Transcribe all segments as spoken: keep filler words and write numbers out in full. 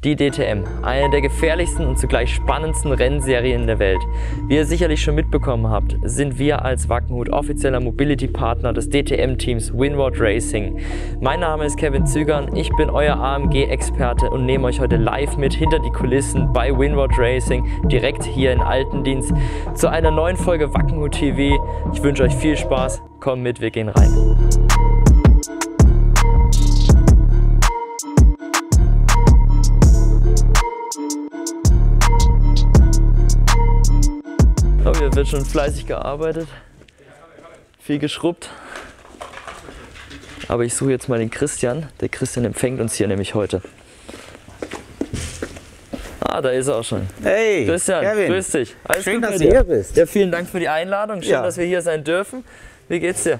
Die D T M, eine der gefährlichsten und zugleich spannendsten Rennserien der Welt. Wie ihr sicherlich schon mitbekommen habt, sind wir als Wackenhut offizieller Mobility-Partner des D T M-Teams Winward Racing. Mein Name ist Kevin Zügern, ich bin euer A M G-Experte und nehme euch heute live mit hinter die Kulissen bei Winward Racing, direkt hier in Altendienst, zu einer neuen Folge Wackenhut T V. Ich wünsche euch viel Spaß, kommt mit, wir gehen rein. Oh, hier wird schon fleißig gearbeitet, viel geschrubbt. Aber ich suche jetzt mal den Christian. Der Christian empfängt uns hier nämlich heute. Ah, da ist er auch schon. Hey, Christian, Kevin. Grüß dich. Alles Schön, gut dass bei du dir? hier bist. Ja, vielen Dank für die Einladung. Schön, Ja. dass wir hier sein dürfen. Wie geht's dir?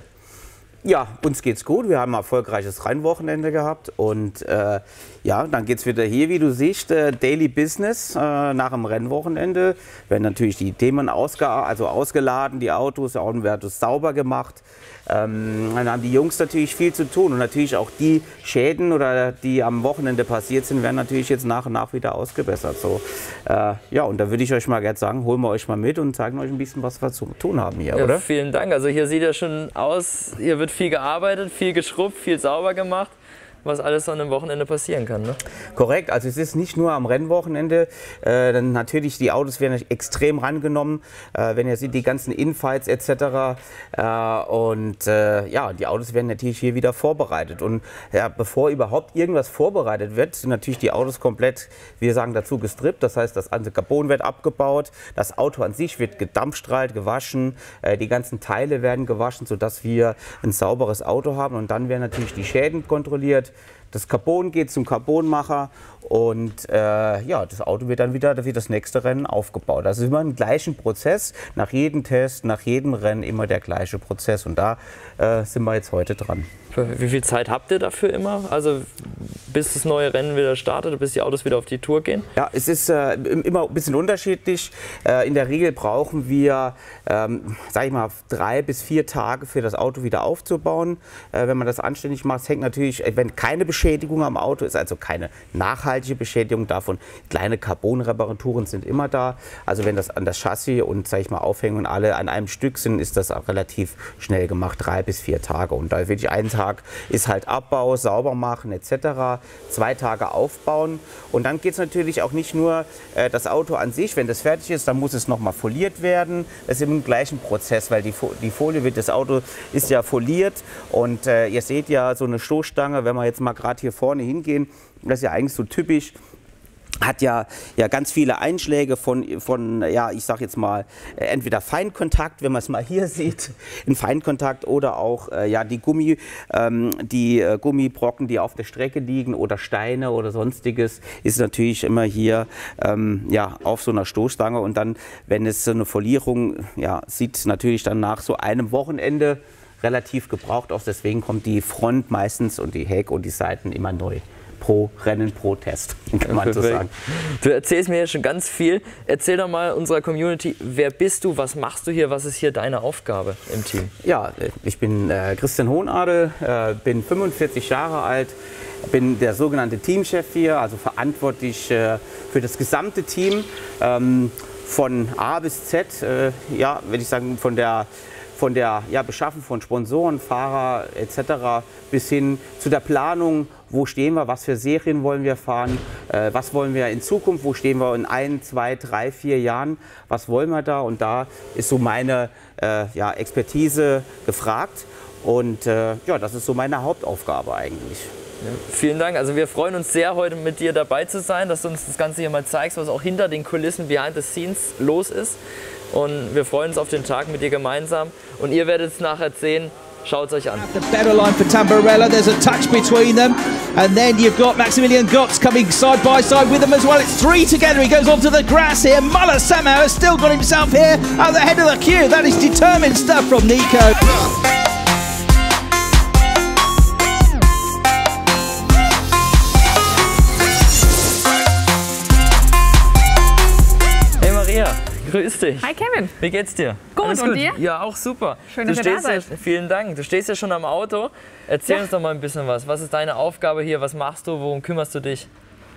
Ja, uns geht's gut. Wir haben ein erfolgreiches Rennwochenende gehabt und äh, ja, dann geht's wieder hier, wie du siehst, äh, Daily Business äh, nach dem Rennwochenende. Werden natürlich die Themen ausge also ausgeladen, die Autos, die Autos werden sauber gemacht. Ähm, dann haben die Jungs natürlich viel zu tun und natürlich auch die Schäden, oder die am Wochenende passiert sind, werden natürlich jetzt nach und nach wieder ausgebessert. So, äh, ja, und da würde ich euch mal gerne sagen, holen wir euch mal mit und zeigen euch ein bisschen, was wir zu tun haben hier, Ja, oder? vielen Dank. Also hier sieht ja schon aus, hier wird viel gearbeitet, viel geschrubbt, viel sauber gemacht, was alles an einem Wochenende passieren kann, ne? Korrekt, also es ist nicht nur am Rennwochenende, äh, dann natürlich die Autos werden extrem rangenommen, äh, wenn ihr seht, die ganzen Infights et cetera. Äh, und äh, ja, die Autos werden natürlich hier wieder vorbereitet. Und ja, bevor überhaupt irgendwas vorbereitet wird, sind natürlich die Autos komplett, wir sagen dazu, gestrippt. Das heißt, das ganze Carbon wird abgebaut, das Auto an sich wird gedampfstrahlt, gewaschen, äh, die ganzen Teile werden gewaschen, sodass wir ein sauberes Auto haben. Und dann werden natürlich die Schäden kontrolliert. Das Carbon geht zum Carbonmacher und äh, ja, das Auto wird dann wieder für das nächste Rennen aufgebaut. Also immer einen gleichen Prozess, nach jedem Test, nach jedem Rennen immer der gleiche Prozess. Und da äh, sind wir jetzt heute dran. Wie viel Zeit habt ihr dafür immer? Also bis das neue Rennen wieder startet, bis die Autos wieder auf die Tour gehen? Ja, es ist äh, immer ein bisschen unterschiedlich. Äh, in der Regel brauchen wir, ähm, sag ich mal, drei bis vier Tage für das Auto wieder aufzubauen. Äh, wenn man das anständig macht, es hängt natürlich, wenn keine Beschädigung am Auto ist, also keine nachhaltige Beschädigung davon. Kleine Carbonreparaturen sind immer da. Also wenn das an das Chassis und, sag ich mal, Aufhängung alle an einem Stück sind, ist das auch relativ schnell gemacht, drei bis vier Tage. Und da wirklich einen Tag ist halt Abbau, sauber machen et cetera. Zwei Tage aufbauen. Und dann geht es natürlich auch nicht nur äh, das Auto an sich. Wenn das fertig ist, dann muss es nochmal foliert werden. Das ist im gleichen Prozess, weil die, Fo die Folie wird, das Auto ist ja foliert. Und äh, ihr seht ja so eine Stoßstange, wenn wir jetzt mal gerade hier vorne hingehen, das ist ja eigentlich so typisch. Hat ja, ja ganz viele Einschläge von, von ja, ich sag jetzt mal, äh, entweder Feinkontakt, wenn man es mal hier sieht, ein Feinkontakt, oder auch äh, ja, die, Gummi, ähm, die äh, Gummibrocken, die auf der Strecke liegen, oder Steine oder sonstiges, ist natürlich immer hier ähm, ja, auf so einer Stoßstange. Und dann, wenn es so eine Folierung, ja, sieht natürlich dann nach so einem Wochenende relativ gebraucht aus. Deswegen kommt die Front meistens und die Heck und die Seiten immer neu. Pro Rennen, pro Test, kann man so sagen. Du erzählst mir ja schon ganz viel. Erzähl doch mal unserer Community, wer bist du, was machst du hier, was ist hier deine Aufgabe im Team? Ja, ich bin äh, Christian Hohnadel, äh, bin fünfundvierzig Jahre alt, bin der sogenannte Teamchef hier, also verantwortlich äh, für das gesamte Team, ähm, von A bis Z, äh, ja, würde ich sagen, von der von der ja, Beschaffung von Sponsoren, Fahrer et cetera bis hin zu der Planung, wo stehen wir, was für Serien wollen wir fahren, äh, was wollen wir in Zukunft, wo stehen wir in ein, zwei, drei, vier Jahren, was wollen wir da, und da ist so meine äh, ja, Expertise gefragt, und äh, ja, das ist so meine Hauptaufgabe eigentlich. Ja, vielen Dank. Also wir freuen uns sehr, heute mit dir dabei zu sein, dass du uns das Ganze hier mal zeigst, was auch hinter den Kulissen, behind the scenes los ist. Und wir freuen uns auf den Tag mit dir gemeinsam. Und ihr werdet es nachher sehen. Schaut es euch an. The better line for Tamburello. There's a touch between them. And then you've got Maximilian Götz coming side by side with them as well. It's three together. He goes onto the grass here. Muller somehow has still got himself here at the head of the queue. That is determined stuff from Nico. Grüß dich. Hi Kevin. Wie geht's dir? Gut, Alles und gut? dir? Ja, auch super. Schön, du dass ihr da stehst ja, vielen Dank. Du stehst ja schon am Auto. Erzähl Ja. uns doch mal ein bisschen was. Was ist deine Aufgabe hier? Was machst du? Worum kümmerst du dich?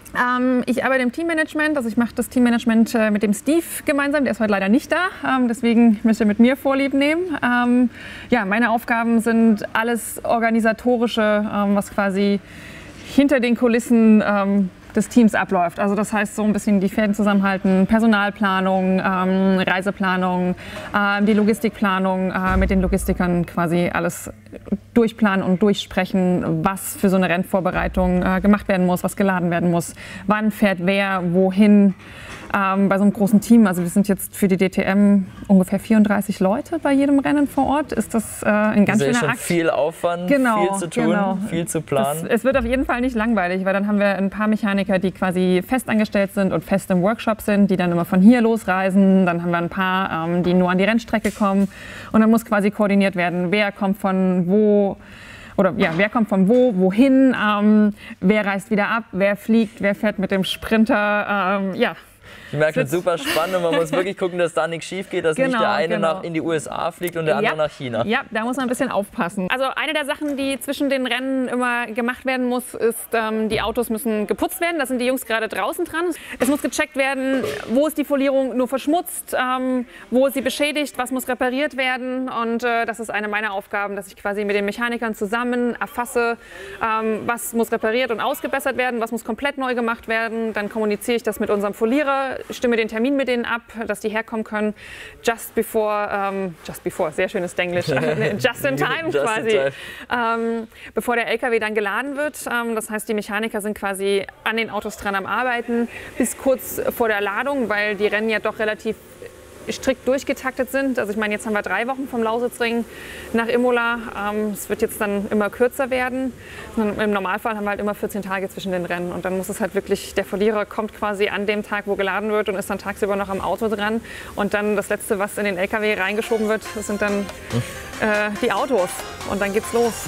Ähm, ich arbeite im Teammanagement, also ich mache das Teammanagement äh, mit dem Steve gemeinsam, der ist heute leider nicht da, ähm, deswegen müsst ihr mit mir Vorlieb nehmen. Ähm, ja, meine Aufgaben sind alles Organisatorische, ähm, was quasi hinter den Kulissen ähm, des Teams abläuft. Also das heißt so ein bisschen die Fäden zusammenhalten, Personalplanung, ähm, Reiseplanung, äh, die Logistikplanung, äh, mit den Logistikern quasi alles durchplanen und durchsprechen, was für so eine Rennvorbereitung äh, gemacht werden muss, was geladen werden muss, wann fährt wer, wohin. Ähm, bei so einem großen Team, also wir sind jetzt für die D T M ungefähr vierunddreißig Leute bei jedem Rennen vor Ort, ist das äh, ein ganz schöner Akt. Schon viel Aufwand, genau, viel zu tun, genau. viel zu planen. Das, es wird auf jeden Fall nicht langweilig, weil dann haben wir ein paar Mechaniker, die quasi fest angestellt sind und fest im Workshop sind, die dann immer von hier losreisen. Dann haben wir ein paar, ähm, die nur an die Rennstrecke kommen und dann muss quasi koordiniert werden, wer kommt von wo. Oder ja, wer kommt von wo, wohin, ähm, wer reist wieder ab, wer fliegt, wer fährt mit dem Sprinter, ähm, ja. Ich merke, es wird super spannend und man muss wirklich gucken, dass da nichts schief geht, dass genau, nicht der eine genau. nach in die U S A fliegt und der andere ja, nach China. Ja, da muss man ein bisschen aufpassen. Also eine der Sachen, die zwischen den Rennen immer gemacht werden muss, ist, ähm, die Autos müssen geputzt werden. Da sind die Jungs gerade draußen dran. Es muss gecheckt werden, wo ist die Folierung nur verschmutzt, ähm, wo ist sie beschädigt, was muss repariert werden. Und äh, das ist eine meiner Aufgaben, dass ich quasi mit den Mechanikern zusammen erfasse, ähm, was muss repariert und ausgebessert werden, was muss komplett neu gemacht werden. Dann kommuniziere ich das mit unserem Folierer, stimme den Termin mit denen ab, dass die herkommen können. Just before, ähm, just before, sehr schönes Denglisch, just in time just quasi, in time. Ähm, bevor der L K W dann geladen wird. Ähm, das heißt, die Mechaniker sind quasi an den Autos dran am Arbeiten bis kurz vor der Ladung, weil die Rennen ja doch relativ strikt durchgetaktet sind. Also ich meine, jetzt haben wir drei Wochen vom Lausitzring nach Imola. Ähm, es wird jetzt dann immer kürzer werden. Und im Normalfall haben wir halt immer vierzehn Tage zwischen den Rennen. Und dann muss es halt wirklich, der Verlierer kommt quasi an dem Tag, wo geladen wird und ist dann tagsüber noch am Auto dran. Und dann das Letzte, was in den L K W reingeschoben wird, das sind dann äh, die Autos. Und dann geht's los.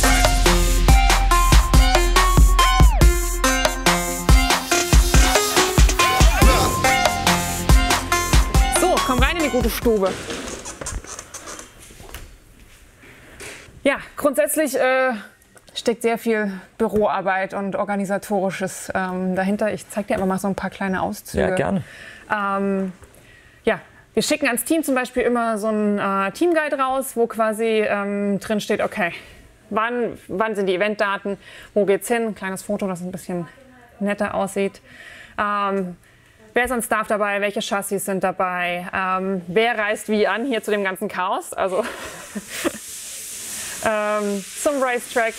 Komm rein in die gute Stube. Ja, grundsätzlich äh, steckt sehr viel Büroarbeit und Organisatorisches ähm, dahinter. Ich zeige dir aber mal so ein paar kleine Auszüge. Ja, gerne. Ähm, ja, wir schicken ans Team zum Beispiel immer so einen äh, Teamguide raus, wo quasi ähm, drin steht, okay, wann, wann sind die Eventdaten, wo geht's hin? Ein kleines Foto, das ein bisschen netter aussieht. Ähm, Wer ist an Staff dabei? Welche Chassis sind dabei? Ähm, wer reist wie an hier zu dem ganzen Chaos? Also ähm, zum Racetrack.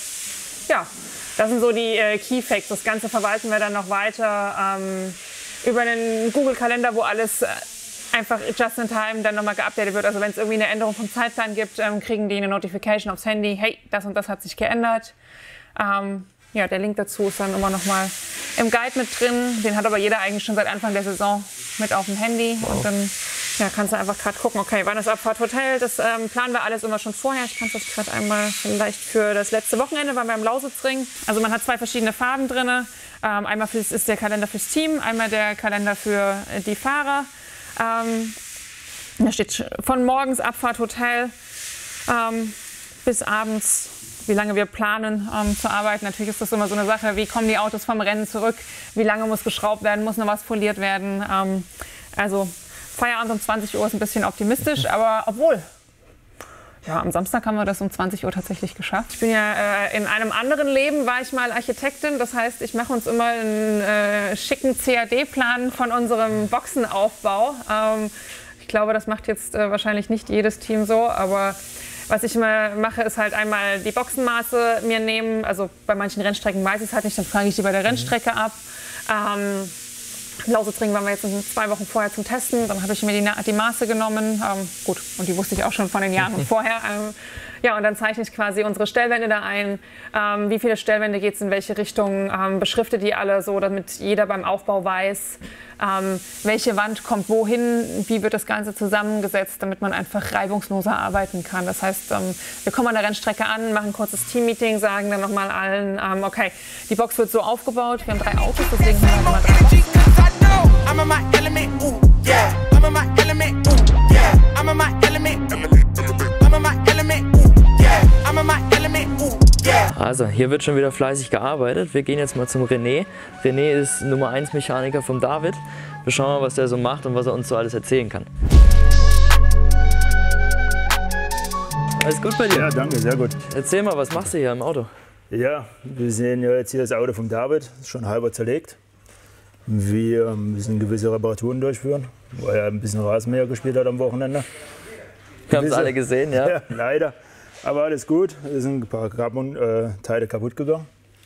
Ja, das sind so die äh, Key Facts. Das Ganze verwalten wir dann noch weiter ähm, über einen Google-Kalender, wo alles äh, einfach just in time dann nochmal geupdatet wird. Also wenn es irgendwie eine Änderung vom Zeitplan gibt, ähm, kriegen die eine Notification aufs Handy. Hey, das und das hat sich geändert. Ähm, Ja, der Link dazu ist dann immer noch mal im Guide mit drin. Den hat aber jeder eigentlich schon seit Anfang der Saison mit auf dem Handy. Wow. Und dann ja, kannst du einfach gerade gucken, okay, wann ist Abfahrt Hotel? Das ähm, planen wir alles immer schon vorher. Ich kann das gerade einmal vielleicht für das letzte Wochenende, waren wir im Lausitzring. Also man hat zwei verschiedene Farben drin. Ähm, einmal fürs, ist der Kalender fürs Team, einmal der Kalender für die Fahrer. Ähm, da steht von morgens Abfahrt Hotel ähm, bis abends, wie lange wir planen ähm, zu arbeiten. Natürlich ist das immer so eine Sache, wie kommen die Autos vom Rennen zurück, wie lange muss geschraubt werden, muss noch was poliert werden. Ähm, also Feierabend um zwanzig Uhr ist ein bisschen optimistisch, aber obwohl, ja, am Samstag haben wir das um zwanzig Uhr tatsächlich geschafft. Ich bin ja äh, in einem anderen Leben, war ich mal Architektin, das heißt, ich mache uns immer einen äh, schicken C A D-Plan von unserem Boxenaufbau. Ähm, ich glaube, das macht jetzt äh, wahrscheinlich nicht jedes Team so, aber was ich immer mache, ist halt einmal die Boxenmaße mir nehmen. Also bei manchen Rennstrecken weiß ich es halt nicht, dann frage ich die bei der Rennstrecke ab. Ähm, Lausitzring waren wir jetzt zwei Wochen vorher zum Testen. Dann habe ich mir die, die Maße genommen. Ähm, gut, und die wusste ich auch schon von den Jahren vorher. Ähm, ja, und dann zeichne ich quasi unsere Stellwände da ein. Ähm, wie viele Stellwände geht es in welche Richtung? Ähm, beschrifte die alle so, damit jeder beim Aufbau weiß, ähm, welche Wand kommt wohin, wie wird das Ganze zusammengesetzt, damit man einfach reibungsloser arbeiten kann. Das heißt, ähm, wir kommen an der Rennstrecke an, machen ein kurzes Team-Meeting, sagen dann nochmal allen, ähm, okay, die Box wird so aufgebaut, wir haben drei Autos, deswegen haben wir immer drei Boxen. I'm in my element, ooh, yeah. I'm in my element, ooh, yeah. I'm in my element, I'm in my element, ooh, yeah. I'm in my element, ooh, yeah. Also, hier wird schon wieder fleißig gearbeitet. Wir gehen jetzt mal zum René. René ist Nummer eins Mechaniker vom David. Wir schauen mal, was der so macht und was er uns so alles erzählen kann. Alles gut bei dir? Ja, danke, sehr gut. Erzähl mal, was machst du hier im Auto? Ja, wir sehen ja jetzt hier das Auto vom David, ist schon halber zerlegt. Wir müssen gewisse Reparaturen durchführen, weil er ein bisschen Rasenmäher gespielt hat am Wochenende. Wir haben es alle gesehen, ja? Ja, leider. Aber alles gut, es sind ein paar Carbon-Teile kaputt gegangen.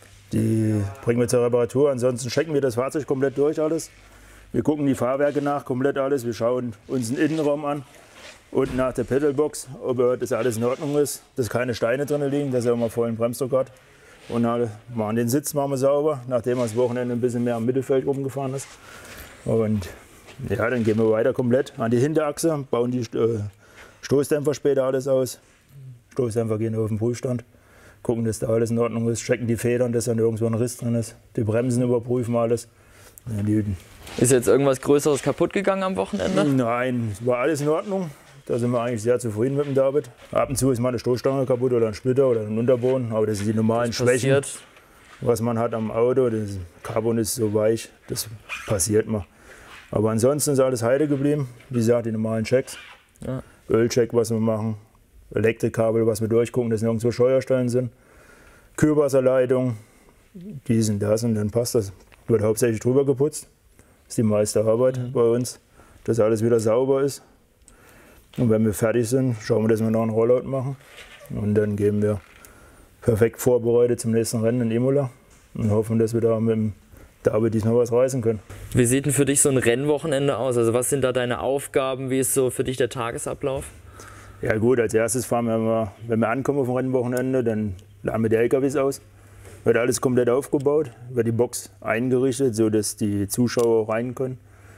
Die bringen wir zur Reparatur. Ansonsten checken wir das Fahrzeug komplett durch alles. Wir gucken die Fahrwerke nach, komplett alles. Wir schauen uns den Innenraum an und nach der Pedalbox, ob das alles in Ordnung ist, dass keine Steine drin liegen, dass er immer vollen Bremsdruck hat. Und dann machen den Sitz machen wir sauber, nachdem er das Wochenende ein bisschen mehr am Mittelfeld rumgefahren ist. Und ja, dann gehen wir weiter komplett an die Hinterachse, bauen die äh, Stoßdämpfer später alles aus. Stoßdämpfer gehen auf den Prüfstand, gucken, dass da alles in Ordnung ist, checken die Federn, dass da nirgendwo ein Riss drin ist. Die Bremsen überprüfen alles. Ja, die ist jetzt irgendwas Größeres kaputt gegangen am Wochenende? Nein, war alles in Ordnung. Da sind wir eigentlich sehr zufrieden mit dem David. Ab und zu ist mal eine Stoßstange kaputt oder ein Splitter oder ein Unterboden, aber das sind die normalen das Schwächen, passiert. Was man hat am Auto. Das Carbon ist so weich, das passiert mal. Aber ansonsten ist alles heile geblieben. Wie gesagt, die normalen Checks. Ja. Ölcheck, was wir machen. Elektrikkabel, was wir durchgucken, dass nirgendwo Scheuerstellen sind. Kühlwasserleitung, die sind das und dann passt das. Wird hauptsächlich drüber geputzt. Das ist die meiste Arbeit mhm. bei uns, dass alles wieder sauber ist. Und wenn wir fertig sind, schauen wir, dass wir noch einen Rollout machen. Und dann gehen wir perfekt vorbereitet zum nächsten Rennen in Imola und hoffen, dass wir da mit dem David diesmal was reißen können. Wie sieht denn für dich so ein Rennwochenende aus? Also was sind da deine Aufgaben? Wie ist so für dich der Tagesablauf? Ja gut, als erstes fahren wir, immer, wenn wir ankommen auf dem Rennwochenende, dann laden wir die L K Ws aus. Wird alles komplett aufgebaut, wird die Box eingerichtet, sodass die Zuschauer rein können.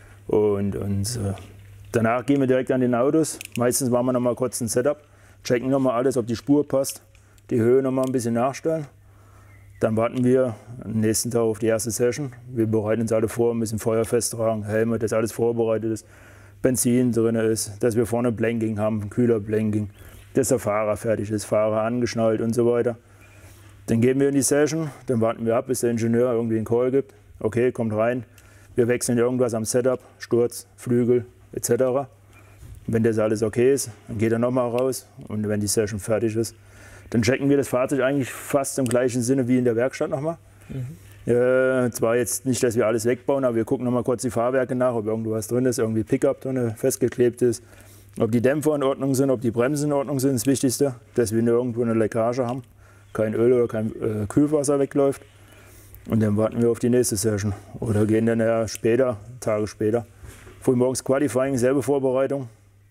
Und, und äh, danach gehen wir direkt an den Autos. Meistens machen wir noch mal kurz ein Setup, checken noch mal alles, ob die Spur passt, die Höhe noch mal ein bisschen nachstellen. Dann warten wir am nächsten Tag auf die erste Session. Wir bereiten uns alle vor, müssen Feuer festtragen, Helme, dass alles vorbereitet ist. Benzin drin ist, dass wir vorne Blanking haben, Kühlerblanking, dass der Fahrer fertig ist, Fahrer angeschnallt und so weiter. Dann gehen wir in die Session, dann warten wir ab, bis der Ingenieur irgendwie einen Call gibt. Okay, kommt rein, wir wechseln irgendwas am Setup, Sturz, Flügel et cetera. Wenn das alles okay ist, dann geht er nochmal raus und wenn die Session fertig ist, dann checken wir das Fahrzeug eigentlich fast im gleichen Sinne wie in der Werkstatt nochmal. Mhm. Äh, zwar jetzt nicht, dass wir alles wegbauen, aber wir gucken noch mal kurz die Fahrwerke nach, ob irgendwo was drin ist, irgendwie Pickup drin festgeklebt ist, ob die Dämpfer in Ordnung sind, ob die Bremsen in Ordnung sind, das Wichtigste, dass wir nirgendwo eine Leckage haben, kein Öl oder kein äh, Kühlwasser wegläuft. Und dann warten wir auf die nächste Session oder gehen dann ja später, Tage später. Frühmorgens Qualifying, selbe Vorbereitung,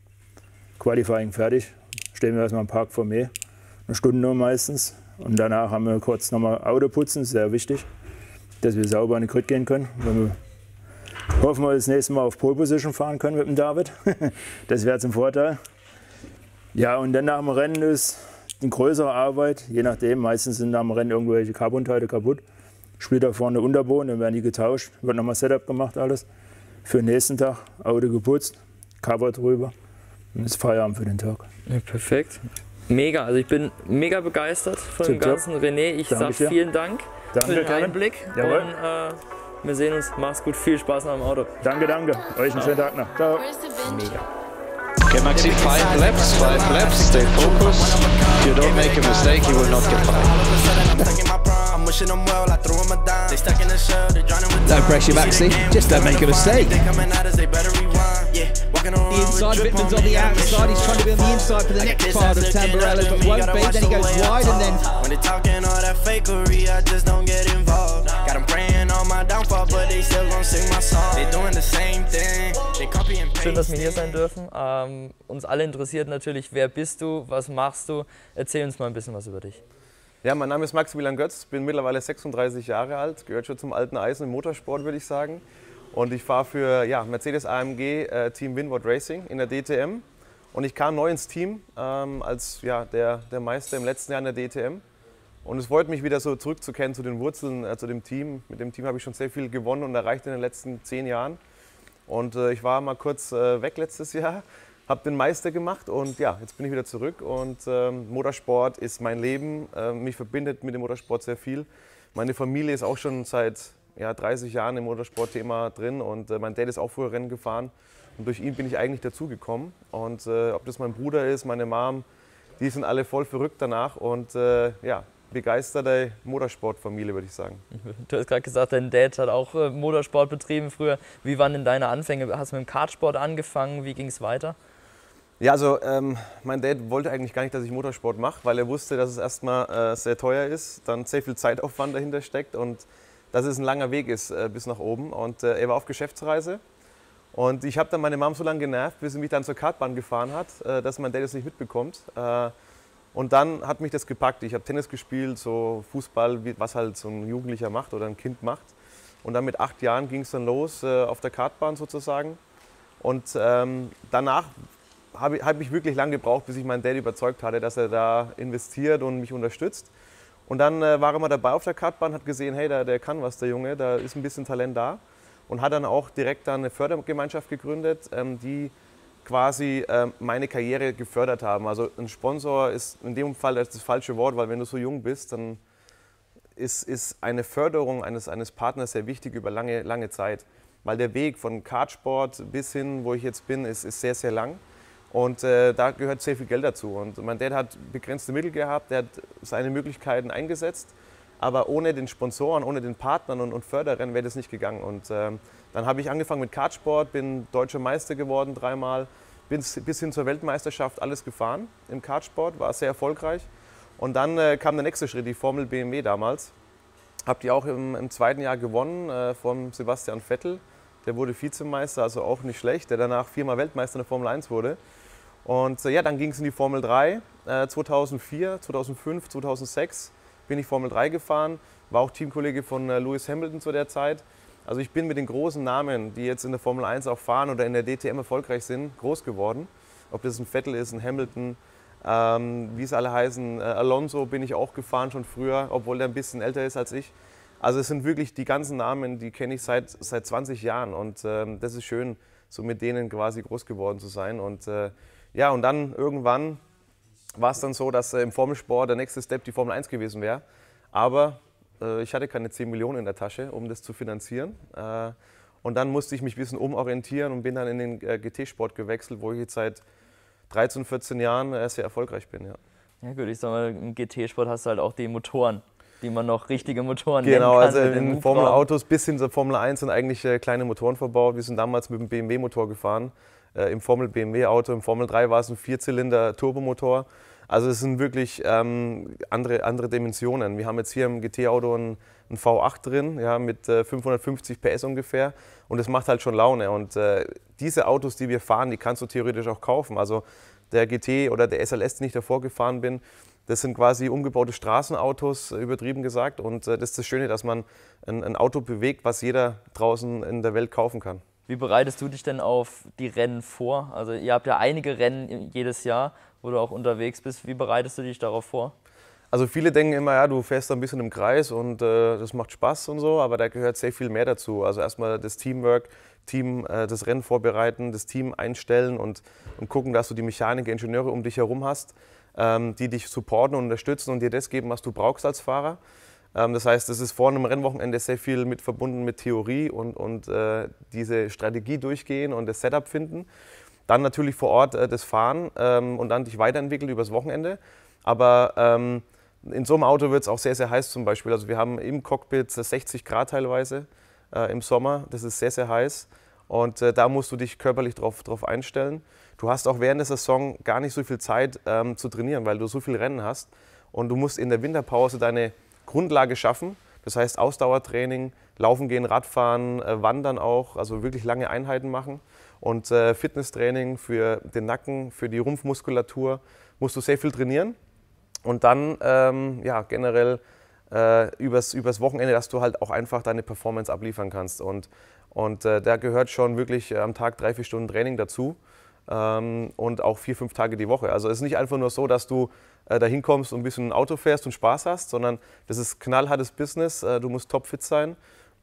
Qualifying fertig, stehen wir erstmal am Park vor mir, eine Stunde nur meistens. Und danach haben wir kurz nochmal Auto putzen, sehr wichtig, dass wir sauber in den Grid gehen können. Wenn wir hoffen wir, das nächste Mal auf Pole Position fahren können mit dem David. Das wäre zum Vorteil. Ja, und dann nach dem Rennen ist eine größere Arbeit, je nachdem. Meistens sind nach dem Rennen irgendwelche Carbon-Teile kaputt. Splitter vorne Unterboden, dann werden die getauscht. Wird nochmal Setup gemacht, alles. Für den nächsten Tag Auto geputzt, Cover drüber. Und ist Feierabend für den Tag. Ja, perfekt. Mega, also ich bin mega begeistert von dem ganzen. René, ich sage vielen Dank danke, für den Kevin. Einblick. Jawohl. Und äh, wir sehen uns. Mach's gut, viel Spaß noch im Auto. Danke, danke. Euch einen schönen Tag noch. Ciao. Mega. Okay, Maxi, five laps, five laps, stay focused. If you don't make a mistake, you will not get five. No pressure, Maxi. Just don't make a mistake. The inside, Wittmann's on the outside. He's trying to be on the inside for the next part of Tamburello, but won't be. Then he goes wide and then... When they're talking all that fakery, I just don't get involved. Got them praying on my downfall, but they still gon' sing my song. They doing the same thing. They copy and paste. Schön, dass wir hier sein dürfen. Ähm, uns alle interessiert natürlich, wer bist du, was machst du? Erzähl uns mal ein bisschen was über dich. Ja, mein Name ist Maximilian Götz, bin mittlerweile sechsunddreißig Jahre alt, gehört schon zum alten Eisen im Motorsport, würde ich sagen. Und ich fahre für ja, Mercedes A M G äh, Team Winward Racing in der D T M. Und ich kam neu ins Team ähm, als ja, der, der Meister im letzten Jahr in der D T M. Und es freut mich wieder so zurückzukehren zu den Wurzeln, äh, zu dem Team. Mit dem Team habe ich schon sehr viel gewonnen und erreicht in den letzten zehn Jahren. Und äh, ich war mal kurz äh, weg letztes Jahr, habe den Meister gemacht und ja, jetzt bin ich wieder zurück und ähm, Motorsport ist mein Leben. Äh, mich verbindet mit dem Motorsport sehr viel. Meine Familie ist auch schon seit ja, dreißig Jahren im Motorsportthema drin und äh, mein Dad ist auch früher Rennen gefahren und durch ihn bin ich eigentlich dazugekommen. Und äh, ob das mein Bruder ist, meine Mom, die sind alle voll verrückt danach und äh, ja, begeisterte Motorsportfamilie, würde ich sagen. Du hast gerade gesagt, dein Dad hat auch äh, Motorsport betrieben früher. Wie waren denn deine Anfänge? Hast du mit dem Kartsport angefangen? Wie ging es weiter? Ja, also ähm, mein Dad wollte eigentlich gar nicht, dass ich Motorsport mache, weil er wusste, dass es erstmal äh, sehr teuer ist, dann sehr viel Zeitaufwand dahinter steckt und dass es ein langer Weg ist äh, bis nach oben. Und äh, er war auf Geschäftsreise und ich habe dann meine Mom so lange genervt, bis sie mich dann zur Kartbahn gefahren hat, äh, dass mein Dad es nicht mitbekommt. Äh, Und dann hat mich das gepackt. Ich habe Tennis gespielt, so Fußball, was halt so ein Jugendlicher macht oder ein Kind macht. Und dann mit acht Jahren ging es dann los äh, auf der Kartbahn sozusagen. Und ähm, danach habe ich, hab ich wirklich lange gebraucht, bis ich meinen Dad überzeugt hatte, dass er da investiert und mich unterstützt. Und dann äh, war er mal dabei auf der Kartbahn, hat gesehen, hey, der, der kann was, der Junge, da ist ein bisschen Talent da. Und hat dann auch direkt dann eine Fördergemeinschaft gegründet, ähm, die quasi äh, meine Karriere gefördert haben. Also ein Sponsor ist in dem Fall das, das falsche Wort, weil wenn du so jung bist, dann ist, ist eine Förderung eines, eines Partners sehr wichtig über lange, lange Zeit. Weil der Weg von Kartsport bis hin, wo ich jetzt bin, ist, ist sehr, sehr lang. Und äh, da gehört sehr viel Geld dazu. Und mein Dad hat begrenzte Mittel gehabt, der hat seine Möglichkeiten eingesetzt. Aber ohne den Sponsoren, ohne den Partnern und, und Förderern wäre das nicht gegangen. Und äh, dann habe ich angefangen mit Kartsport, bin deutscher Meister geworden dreimal, bin bis hin zur Weltmeisterschaft alles gefahren im Kartsport, war sehr erfolgreich. Und dann äh, kam der nächste Schritt, die Formel B M W damals. Habe die auch im, im zweiten Jahr gewonnen äh, von Sebastian Vettel. Der wurde Vizemeister, also auch nicht schlecht, der danach viermal Weltmeister in der Formel eins wurde. Und äh, ja, dann ging es in die Formel drei, äh, zweitausendvier, zweitausendfünf, zweitausendsechs bin ich Formel drei gefahren, war auch Teamkollege von äh, Lewis Hamilton zu der Zeit. Also ich bin mit den großen Namen, die jetzt in der Formel eins auch fahren oder in der D T M erfolgreich sind, groß geworden. Ob das ein Vettel ist, ein Hamilton, ähm, wie es alle heißen. Äh, Alonso bin ich auch gefahren schon früher, obwohl er ein bisschen älter ist als ich. Also es sind wirklich die ganzen Namen, die kenne ich seit, seit zwanzig Jahren und ähm, das ist schön, so mit denen quasi groß geworden zu sein. Und äh, ja, und dann irgendwann war es dann so, dass äh, im Formelsport der nächste Step die Formel eins gewesen wäre. Aber ich hatte keine zehn Millionen in der Tasche, um das zu finanzieren. Und dann musste ich mich ein bisschen umorientieren und bin dann in den G T-Sport gewechselt, wo ich jetzt seit dreizehn, vierzehn Jahren sehr erfolgreich bin. Ja, ja gut, ich sag mal, im G T-Sport hast du halt auch die Motoren, die man noch richtige Motoren genau, nennen kann. Genau, also in Formel-Autos bis hin zur Formel eins sind eigentlich kleine Motoren verbaut. Wir sind damals mit dem B M W-Motor gefahren, im Formel-B M W-Auto. Im Formel drei war es ein Vierzylinder-Turbomotor. Also es sind wirklich ähm, andere, andere Dimensionen. Wir haben jetzt hier im G T-Auto einen, einen V acht drin, ja, mit äh, fünfhundertfünfzig P S ungefähr und das macht halt schon Laune. Und äh, diese Autos, die wir fahren, die kannst du theoretisch auch kaufen. Also der G T oder der S L S, den ich davor gefahren bin, das sind quasi umgebaute Straßenautos, übertrieben gesagt. Und äh, das ist das Schöne, dass man ein, ein Auto bewegt, was jeder draußen in der Welt kaufen kann. Wie bereitest du dich denn auf die Rennen vor? Also ihr habt ja einige Rennen jedes Jahr, wo du auch unterwegs bist. Wie bereitest du dich darauf vor? Also viele denken immer, ja, du fährst da ein bisschen im Kreis und äh, das macht Spaß und so, aber da gehört sehr viel mehr dazu. Also erstmal das Teamwork, Team, äh, das Rennen vorbereiten, das Team einstellen und, und gucken, dass du die Mechaniker, Ingenieure um dich herum hast, ähm, die dich supporten und unterstützen und dir das geben, was du brauchst als Fahrer. Ähm, das heißt, es ist vor einem Rennwochenende sehr viel mit verbunden mit Theorie und, und äh, diese Strategie durchgehen und das Setup finden. Dann natürlich vor Ort äh, das Fahren ähm, und dann dich weiterentwickeln übers Wochenende. Aber ähm, in so einem Auto wird es auch sehr, sehr heiß zum Beispiel. Also wir haben im Cockpit sechzig Grad teilweise äh, im Sommer. Das ist sehr, sehr heiß. Und äh, da musst du dich körperlich drauf, drauf einstellen. Du hast auch während der Saison gar nicht so viel Zeit ähm, zu trainieren, weil du so viel Rennen hast. Und du musst in der Winterpause deine Grundlage schaffen. Das heißt Ausdauertraining, Laufen gehen, Radfahren, äh, Wandern auch. Also wirklich lange Einheiten machen. Und äh, Fitnesstraining für den Nacken, für die Rumpfmuskulatur musst du sehr viel trainieren. Und dann ähm, ja, generell äh, übers, übers Wochenende, dass du halt auch einfach deine Performance abliefern kannst. Und, und äh, da gehört schon wirklich äh, am Tag drei, vier Stunden Training dazu ähm, und auch vier, fünf Tage die Woche. Also es ist nicht einfach nur so, dass du äh, da hinkommst und ein bisschen Auto fährst und Spaß hast, sondern das ist knallhartes Business. Äh, du musst topfit sein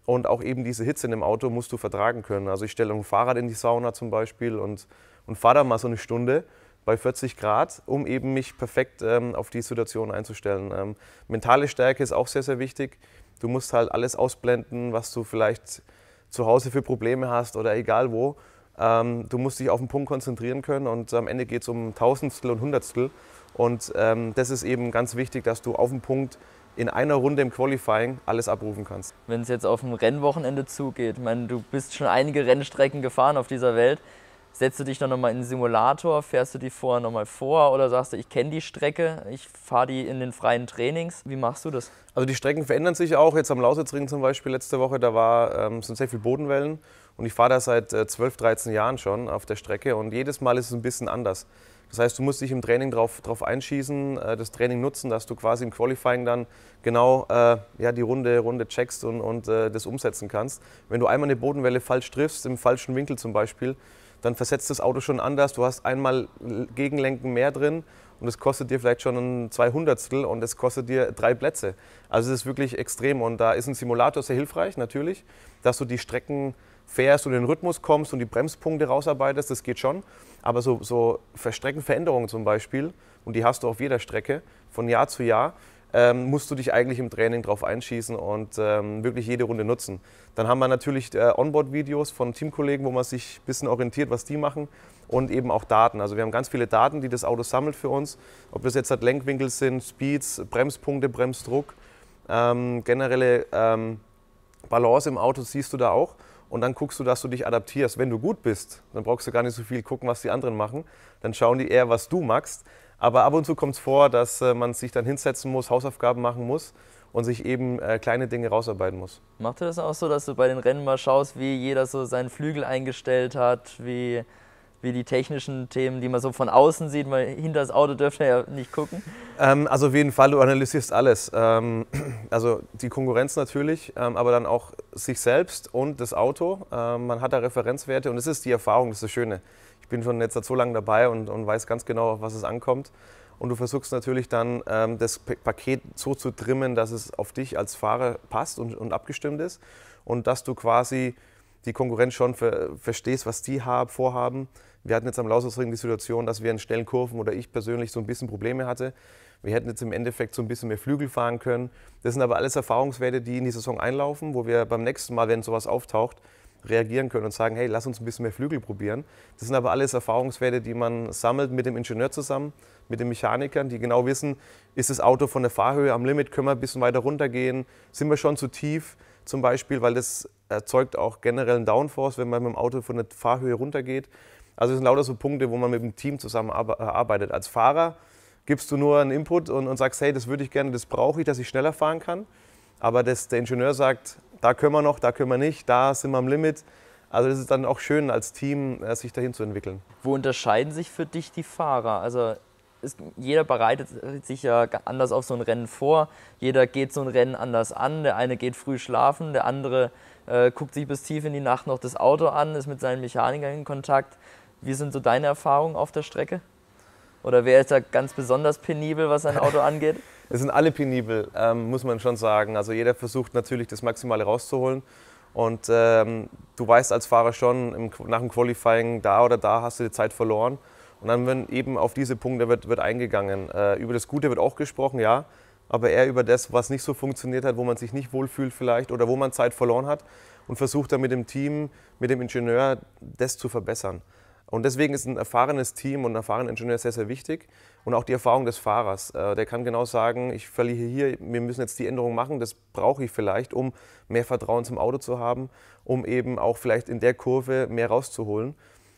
Und auch eben diese Hitze in dem Auto musst du vertragen können. Also ich stelle ein Fahrrad in die Sauna zum Beispiel und, und fahre da mal so eine Stunde bei vierzig Grad, um eben mich perfekt ähm, auf die Situation einzustellen. Ähm, mentale Stärke ist auch sehr, sehr wichtig. Du musst halt alles ausblenden, was du vielleicht zu Hause für Probleme hast oder egal wo. Ähm, du musst dich auf den Punkt konzentrieren können und am Ende geht es um Tausendstel und Hundertstel. Und ähm, das ist eben ganz wichtig, dass du auf den Punkt in einer Runde im Qualifying alles abrufen kannst. Wenn es jetzt auf ein Rennwochenende zugeht, ich meine, du bist schon einige Rennstrecken gefahren auf dieser Welt, setzt du dich dann nochmal in den Simulator, fährst du die vorher nochmal vor oder sagst du, ich kenne die Strecke, ich fahre die in den freien Trainings? Wie machst du das? Also die Strecken verändern sich auch. Jetzt am Lausitzring zum Beispiel letzte Woche, da war, ähm, sind sehr viele Bodenwellen und ich fahre da seit äh, zwölf, dreizehn Jahren schon auf der Strecke und jedes Mal ist es ein bisschen anders. Das heißt, du musst dich im Training drauf, drauf einschießen, äh, das Training nutzen, dass du quasi im Qualifying dann genau äh, ja, die Runde, Runde checkst und, und äh, das umsetzen kannst. Wenn du einmal eine Bodenwelle falsch triffst, im falschen Winkel zum Beispiel, dann versetzt das Auto schon anders. Du hast einmal Gegenlenken mehr drin und es kostet dir vielleicht schon ein Zweihundertstel und es kostet dir drei Plätze. Also es ist wirklich extrem und da ist ein Simulator sehr hilfreich natürlich, dass du die Strecken fährst und in den Rhythmus kommst und die Bremspunkte rausarbeitest, das geht schon. Aber so, so Streckenveränderungen zum Beispiel, und die hast du auf jeder Strecke von Jahr zu Jahr, ähm, musst du dich eigentlich im Training drauf einschießen und ähm, wirklich jede Runde nutzen. Dann haben wir natürlich äh, Onboard-Videos von Teamkollegen, wo man sich ein bisschen orientiert, was die machen und eben auch Daten. Also wir haben ganz viele Daten, die das Auto sammelt für uns, ob das jetzt halt Lenkwinkel sind, Speeds, Bremspunkte, Bremsdruck, ähm, generelle ähm, Balance im Auto siehst du da auch. Und dann guckst du, dass du dich adaptierst. Wenn du gut bist, dann brauchst du gar nicht so viel gucken, was die anderen machen. Dann schauen die eher, was du magst. Aber ab und zu kommt es vor, dass äh, man sich dann hinsetzen muss, Hausaufgaben machen muss und sich eben äh, kleine Dinge rausarbeiten muss. Macht ihr das auch so, dass du bei den Rennen mal schaust, wie jeder so seinen Flügel eingestellt hat, wie, wie die technischen Themen, die man so von außen sieht, weil hinter das Auto dürft ihr ja nicht gucken? Ähm, also auf jeden Fall, du analysierst alles. Ähm, also die Konkurrenz natürlich, ähm, aber dann auch sich selbst und das Auto. Ähm, man hat da Referenzwerte und das ist die Erfahrung, das ist das Schöne. Ich bin schon jetzt so lange dabei und, und weiß ganz genau, auf was es ankommt. Und du versuchst natürlich dann, ähm, das Paket so zu trimmen, dass es auf dich als Fahrer passt und, und abgestimmt ist. Und dass du quasi die Konkurrenz schon ver verstehst, was die haben, vorhaben. Wir hatten jetzt am Lausitzring die Situation, dass wir in schnellen Kurven oder ich persönlich so ein bisschen Probleme hatte. Wir hätten jetzt im Endeffekt so ein bisschen mehr Flügel fahren können. Das sind aber alles Erfahrungswerte, die in die Saison einlaufen, wo wir beim nächsten Mal, wenn sowas auftaucht, reagieren können und sagen, hey, lass uns ein bisschen mehr Flügel probieren. Das sind aber alles Erfahrungswerte, die man sammelt mit dem Ingenieur zusammen, mit den Mechanikern, die genau wissen, ist das Auto von der Fahrhöhe am Limit, können wir ein bisschen weiter runtergehen, sind wir schon zu tief zum Beispiel, weil das erzeugt auch generell einen Downforce, wenn man mit dem Auto von der Fahrhöhe runtergeht. Also das sind lauter so Punkte, wo man mit dem Team zusammen arbeitet. Als Fahrer gibst du nur einen Input und, und sagst, hey, das würde ich gerne, das brauche ich, dass ich schneller fahren kann. Aber das, der Ingenieur sagt, da können wir noch, da können wir nicht, da sind wir am Limit. Also das ist dann auch schön als Team, sich dahin zu entwickeln. Wo unterscheiden sich für dich die Fahrer? Also ist, jeder bereitet sich ja anders auf so ein Rennen vor. Jeder geht so ein Rennen anders an. Der eine geht früh schlafen, der andere äh, guckt sich bis tief in die Nacht noch das Auto an, ist mit seinen Mechanikern in Kontakt. Wie sind so deine Erfahrungen auf der Strecke? Oder wer ist da ganz besonders penibel, was sein Auto angeht? Es sind alle penibel, ähm, muss man schon sagen. Also jeder versucht natürlich das Maximale rauszuholen. Und ähm, du weißt als Fahrer schon, im, nach dem Qualifying, da oder da hast du die Zeit verloren. Und dann werden eben auf diese Punkte wird, wird eingegangen. Äh, über das Gute wird auch gesprochen, ja. Aber eher über das, was nicht so funktioniert hat, wo man sich nicht wohlfühlt vielleicht oder wo man Zeit verloren hat. Und versucht dann mit dem Team, mit dem Ingenieur, das zu verbessern. Und deswegen ist ein erfahrenes Team und ein erfahrener Ingenieur sehr, sehr wichtig. Und auch die Erfahrung des Fahrers. Der kann genau sagen, ich verliere hier, wir müssen jetzt die Änderung machen, das brauche ich vielleicht, um mehr Vertrauen zum Auto zu haben, um eben auch vielleicht in der Kurve mehr rauszuholen.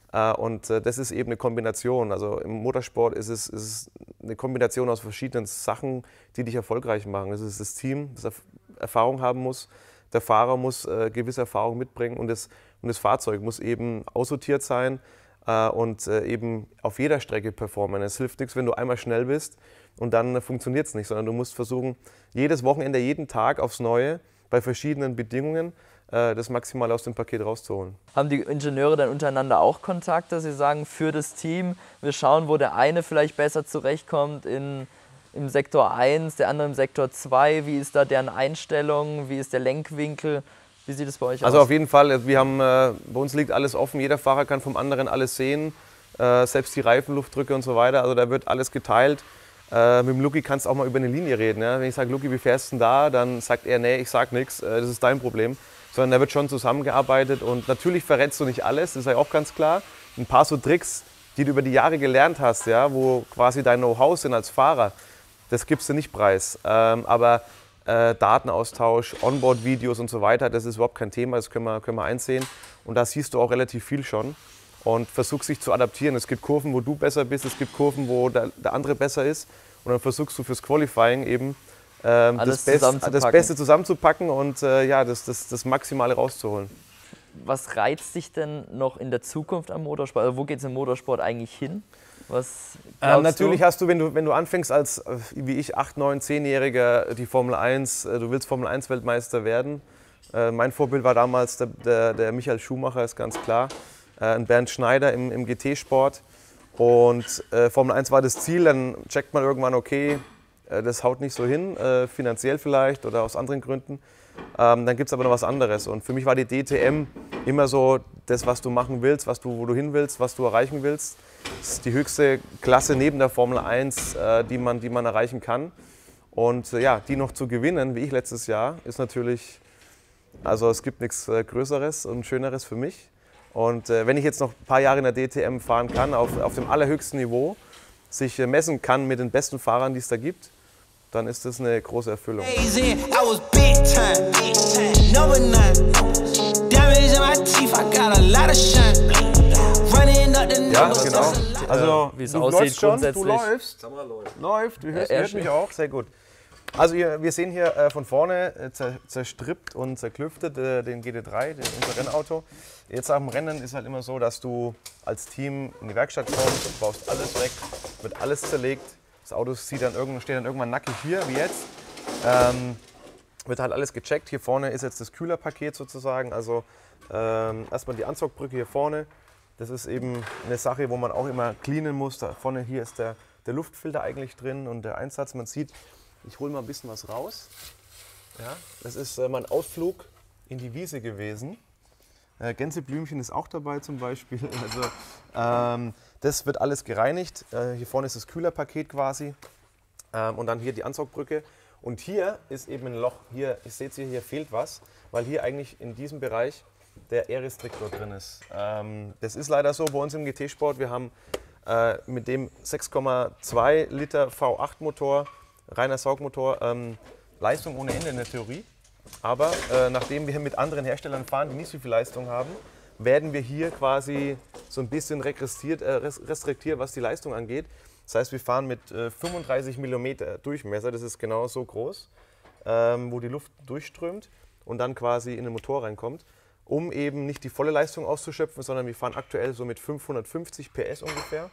Und das ist eben eine Kombination. Also im Motorsport ist es, ist es eine Kombination aus verschiedenen Sachen, die dich erfolgreich machen. Es ist das Team, das Erfahrung haben muss. Der Fahrer muss gewisse Erfahrung mitbringen und das, und das Fahrzeug muss eben aussortiert sein und eben auf jeder Strecke performen. Es hilft nichts, wenn du einmal schnell bist und dann funktioniert es nicht, sondern du musst versuchen, jedes Wochenende, jeden Tag aufs Neue, bei verschiedenen Bedingungen, das Maximale aus dem Paket rauszuholen. Haben die Ingenieure dann untereinander auch Kontakt, dass sie sagen, für das Team, wir schauen, wo der eine vielleicht besser zurechtkommt in, im Sektor eins, der andere im Sektor zwei, wie ist da deren Einstellung, wie ist der Lenkwinkel? Wie sieht es bei euch also aus? Also auf jeden Fall, wir haben, äh, bei uns liegt alles offen, jeder Fahrer kann vom anderen alles sehen, äh, selbst die Reifenluftdrücke und so weiter, also da wird alles geteilt. Äh, mit dem Luki kannst du auch mal über eine Linie reden. Ja? Wenn ich sage, Luki, wie fährst du denn da? Dann sagt er, nee, ich sag nichts, äh, das ist dein Problem. Sondern da wird schon zusammengearbeitet und natürlich verrätst du nicht alles, das ist ja auch ganz klar. Ein paar so Tricks, die du über die Jahre gelernt hast, ja, wo quasi dein Know-how sind als Fahrer, das gibst du nicht preis. Ähm, aber äh, Datenaustausch, Onboard-Videos und so weiter, das ist überhaupt kein Thema, das können wir, können wir einsehen. Und da siehst du auch relativ viel schon und versuchst dich zu adaptieren. Es gibt Kurven, wo du besser bist, es gibt Kurven, wo der, der andere besser ist. Und dann versuchst du fürs Qualifying eben ähm, das, Best, das Beste zusammenzupacken und äh, ja, das, das, das Maximale rauszuholen. Was reizt dich denn noch in der Zukunft am Motorsport? Also wo geht es im Motorsport eigentlich hin? Was ähm, natürlich du? hast du wenn, du, wenn du anfängst als, wie ich, acht, neun, zehnjähriger die Formel eins, du willst Formel eins Weltmeister werden. Äh, mein Vorbild war damals der, der, der Michael Schumacher, ist ganz klar. Äh, ein Bernd Schneider im, im G T-Sport. Und äh, Formel eins war das Ziel, dann checkt man irgendwann, okay, äh, das haut nicht so hin, äh, finanziell vielleicht oder aus anderen Gründen. Ähm, dann gibt es aber noch was anderes. Und für mich war die D T M immer so das, was du machen willst, was du, wo du hin willst, was du erreichen willst. Das ist die höchste Klasse neben der Formel eins, äh, die, man, die man erreichen kann. Und äh, ja, die noch zu gewinnen, wie ich letztes Jahr, ist natürlich, also es gibt nichts äh, Größeres und Schöneres für mich. Und äh, wenn ich jetzt noch ein paar Jahre in der D T M fahren kann, auf, auf dem allerhöchsten Niveau, sich äh, messen kann mit den besten Fahrern, die es da gibt, dann ist das eine große Erfüllung. Ja, genau. Also, wie es du aussieht läufst schon, grundsätzlich. Du läufst, läuft, du hörst, hört mich auch, sehr gut. Also ihr, wir sehen hier äh, von vorne äh, zer, zerstrippt und zerklüftet äh, den G T drei, den, unser Rennauto. Jetzt am Rennen ist halt immer so, dass du als Team in die Werkstatt kommst, baust alles weg, wird alles zerlegt. Das Auto sieht dann irgendwann, steht dann irgendwann nackig hier, wie jetzt. Ähm, wird halt alles gecheckt. Hier vorne ist jetzt das Kühlerpaket sozusagen. Also ähm, erstmal die Ansaugbrücke hier vorne. Das ist eben eine Sache, wo man auch immer cleanen muss. Da vorne hier ist der, der Luftfilter eigentlich drin und der Einsatz. Man sieht, ich hole mal ein bisschen was raus. Ja, das ist äh, mein Ausflug in die Wiese gewesen. Äh, Gänseblümchen ist auch dabei zum Beispiel. Also, ähm, das wird alles gereinigt. Äh, hier vorne ist das Kühlerpaket quasi. Ähm, und dann hier die Ansaugbrücke. Und hier ist eben ein Loch. Hier, ich seht ihr, hier fehlt was, weil hier eigentlich in diesem Bereich der Air-Restriktor drin ist. Ähm, das ist leider so bei uns im G T-Sport. Wir haben äh, mit dem sechs Komma zwei Liter V acht Motor, reiner Saugmotor, ähm, Leistung ohne Ende in der Theorie. Aber äh, nachdem wir mit anderen Herstellern fahren, die nicht so viel Leistung haben, werden wir hier quasi so ein bisschen restriktiert, äh, restriktiert was die Leistung angeht. Das heißt, wir fahren mit äh, fünfunddreißig Millimeter Durchmesser, das ist genau so groß, ähm, wo die Luft durchströmt und dann quasi in den Motor reinkommt, um eben nicht die volle Leistung auszuschöpfen, sondern wir fahren aktuell so mit fünfhundertfünfzig P S ungefähr.